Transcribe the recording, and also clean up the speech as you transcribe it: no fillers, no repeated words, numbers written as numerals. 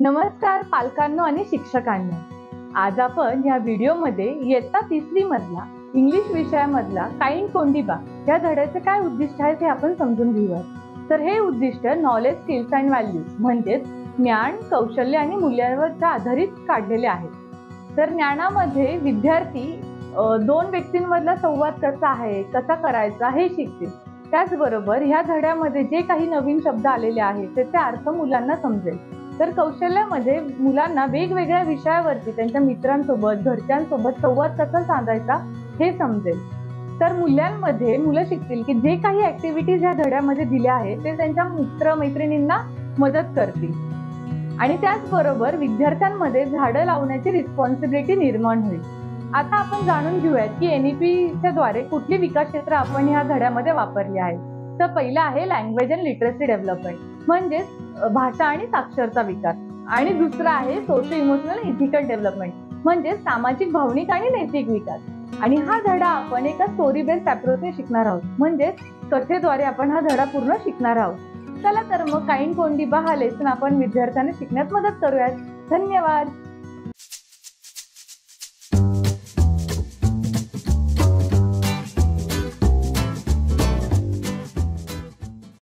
नमस्कार पालकांनो आणि शिक्षकांनो. आज आपण या व्हिडिओमध्ये इयत्ता 3री मधला इंग्लिश विषयामधला काइंड कोंडीबा या धड्याचे काय उद्दिष्ट आहे ते आपण समजून घेऊया. तर हे उद्दिष्ट नॉलेज, स्किल्स अँड व्हॅल्यूज म्हणजे ज्ञान, कौशल्य आणि मूल्यांवर आधारित काढलेले आहे. तर ज्ञानामध्ये विद्यार्थी दोन व्यक्तींमधला संवाद कसा आहे, कसा करायचा हे शिकतील. त्याचबरोबर ह्या धड्यामध्ये जे काही नवीन शब्द आलेले आहेत त्याचे अर्थ मुलांना समजेल. तर कौशल्यामध्ये मुलांना वेगवेगळ्या विषयावरती त्यांच्या मित्रांसोबत, घरच्यांसोबत संवाद कसा साधायचा हे समजेल. तर मूल्यांमध्ये मुलं शिकतील की जे काही ऍक्टिव्हिटीज या धड्यामध्ये दिल्या आहेत ते त्यांच्या मित्र-मैत्रिणींना मदत करतील. आणि त्याचबरोबर विद्यार्थ्यांमध्ये झाडं लावण्याची रिस्पॉन्सिबिलिटी निर्माण होईल. आता आपण जाणून घेऊयात की NEPच्या द्वारे कुठली विकास क्षेत्र आपण ह्या धड्यामध्ये वापरली आहेत. तर पहिलं आहे लँग्वेज अँड लिटरसी डेव्हलपमेंट म्हणजेच भाषा आणि साक्षरता विकास. आणि दुसरं आहे सोशल इमोशनल इथिकल डेव्हलपमेंट म्हणजे सामाजिक, भावनिक आणि नैतिक विकास. आणि हा धडा आपण एका स्टोरी बेस्ड अप्रोचने शिकणार आहोत म्हणजे कथेद्वारे आपण हा धडा पूर्ण शिकणार आहोत. चला तर मग काइंड कोंडीबा हा लेसन आपण विद्यार्थ्यांना शिकण्यात मदत करूयात. धन्यवाद.